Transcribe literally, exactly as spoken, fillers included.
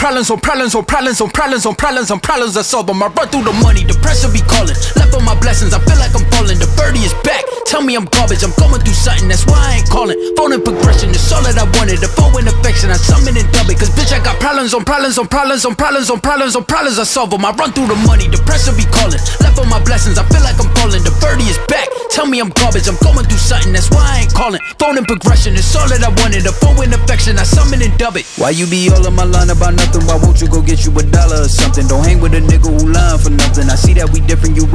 problems on problems on problems on problems on problems on problems. I solve them. I run through the money, the pressure be calling. Left on my blessings, I feel like I'm falling. The birdie is back, tell me I'm garbage. I'm going through something, that's why I ain't calling. Phone and progression, it's all that I wanted. The phone and affection, I summon and dub it. Cause bitch, I got problems on problems on problems on problems on problems on problems. I solve them. I run through the money, the pressure be calling. Left on my blessings, I feel like I'm falling. The birdie is back, tell me I'm garbage. I'm going through something, that's why I ain't calling. Phone and progression, it's all that I wanted. The phone and affection, I summon and dub it. Why you be all on my line about nothing? Why won't you go get you a dollar or something? Don't hang with a nigga who lying for nothing. I see that we different, you